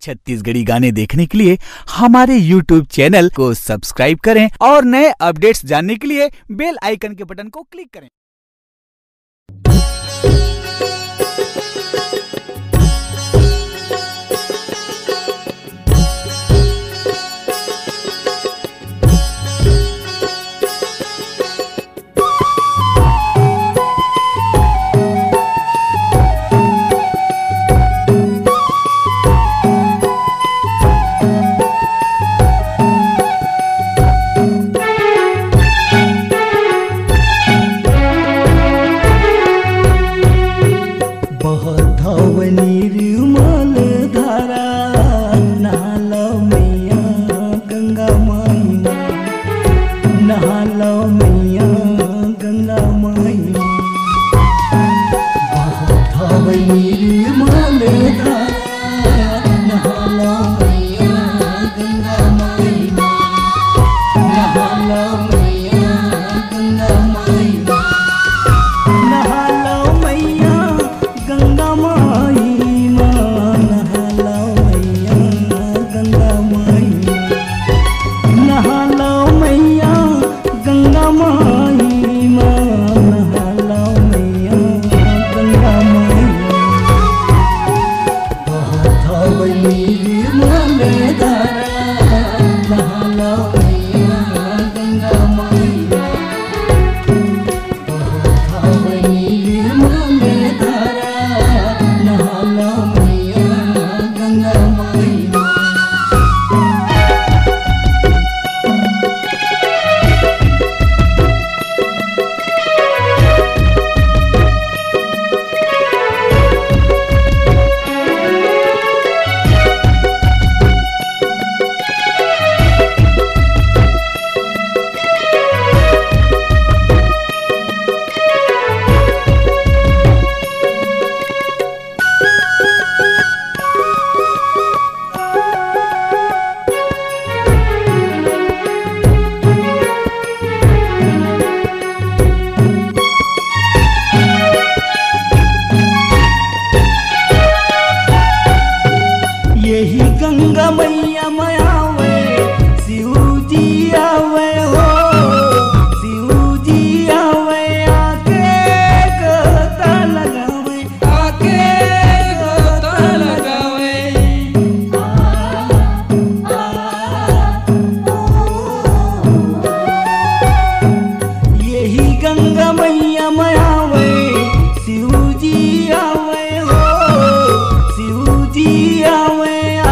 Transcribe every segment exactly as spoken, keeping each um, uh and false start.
छत्तीसगढ़ी गाने देखने के लिए हमारे यूट्यूब चैनल को सब्सक्राइब करें और नए अपडेट्स जानने के लिए बेल आइकन के बटन को क्लिक करें। गंगा मैया मयावे शिव जी आवे हो, शिव जी आवे आके गोता लगावे, आके गोता लगावे। यही गंगा मैया मयावे शिव जी आवे हो, शिव जी आवे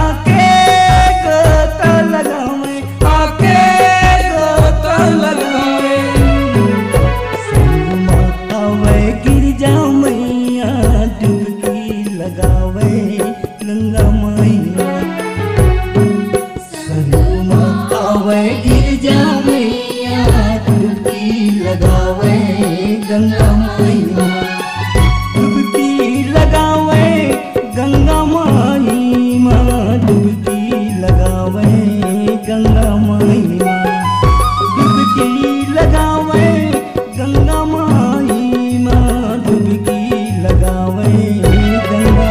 गंगा मैया सनुमा आवे गिरजा मैया डुबकी लगावे, गंगा मैया डुबकी लगावे, गंगा माई माँ डुबकी लगावे, गंगा मैया डुबकी लगावे, गंगा माई माँ डुबकी लगावे, गंगा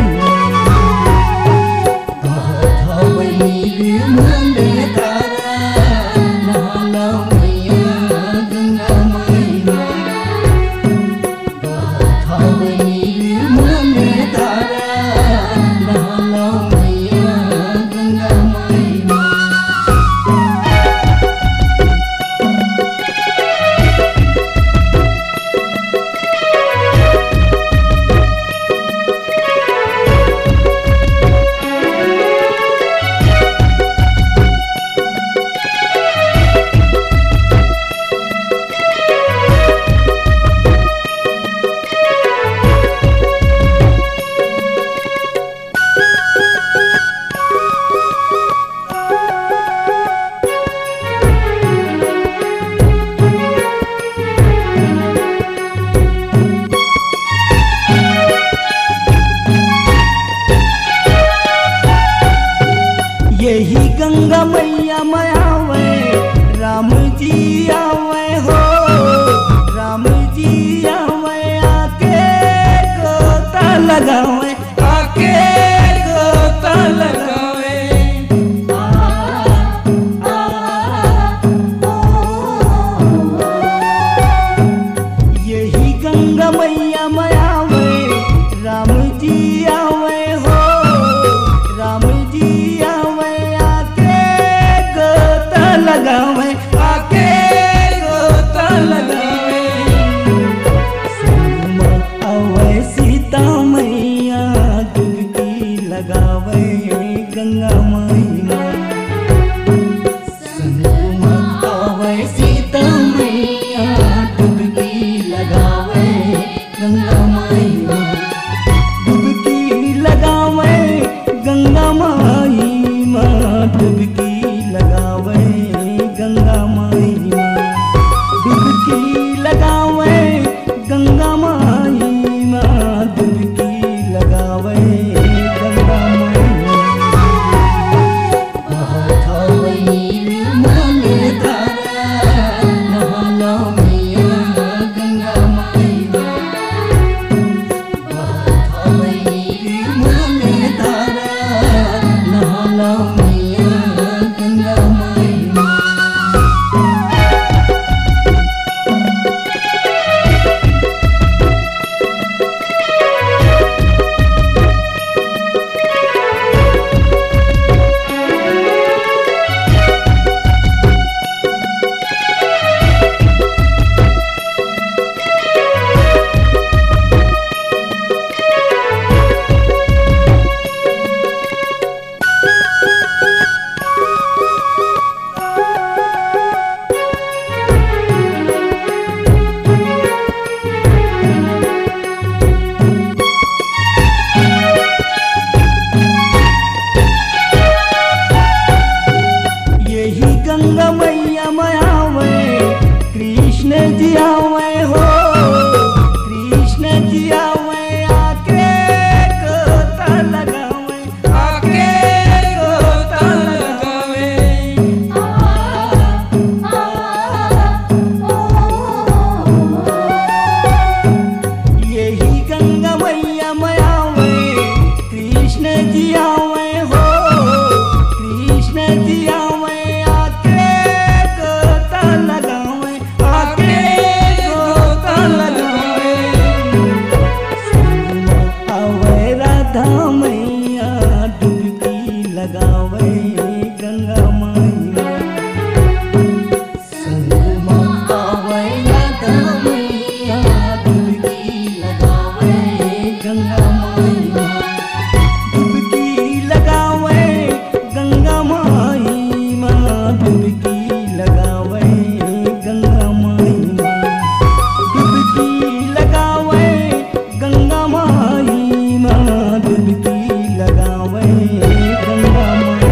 यही गंगा मैया मयावे राम जी आवे हो, राम जी आवे आके गोता लगावे, आके गोता लगावे। लगावे गंगा माई माँ। संग में आवे सीता मैया डुबकी लगावे गंगा माई माँ। डुबकी लगावे गंगा माई माँ। डुबकी लगावे गंगा माई माँ। डुबकी लगावे गंगा माई माँ। डुबकी लगावे गंगा माई माँ। बहुत हवई मन धारा नहाला मैया गंगा माई माँ। बहुत हवई मन धारा नहाला मैया गंगा माई माँ। गंगा मैया मयावे कृष्ण जी आवे हो। कृष्ण जी आवे आके कोता लगावे आके कोता लगावे। यही गंगा मैया मयावे कृष्ण जी आवे हो। कृष्ण जी आवे मैया डुबकी लगावे गंगा माई माँ। संग में आवे राधा मैया डुबकी लगावे गंगा माई माँ। डुबकी लगावे गंगा माई माँ। डुबकी लगावे गंगा माई माँ। डुबकी लगावे गंगा माई माँ। डुबकी लगावे गंगा माई।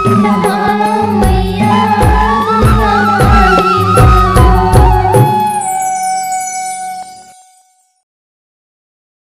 गंगा